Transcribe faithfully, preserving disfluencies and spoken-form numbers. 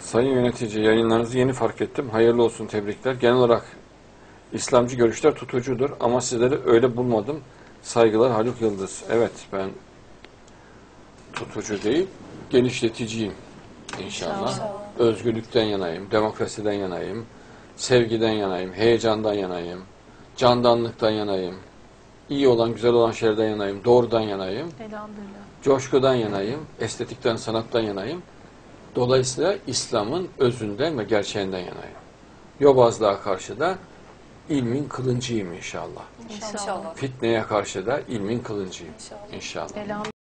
Sayın yönetici, yayınlarınızı yeni fark ettim. Hayırlı olsun, tebrikler. Genel olarak İslamcı görüşler tutucudur ama sizleri öyle bulmadım. Saygılar, Haluk Yıldız. Evet, ben tutucu değil, genişleticiyim inşallah. İnşallah. Özgürlükten yanayım, demokrasiden yanayım, sevgiden yanayım, heyecandan yanayım, candanlıktan yanayım, iyi olan, güzel olan şeylerden yanayım, doğrudan yanayım, Elhamdülillah. coşkudan yanayım, estetikten, sanattan yanayım. Dolayısıyla İslam'ın özünden ve gerçeğinden yanayım. Yobazlığa karşı da ilmin kılıncıyım inşallah. İnşallah. Fitneye karşı da ilmin kılıncıyım İnşallah. inşallah. Elhamdülillah.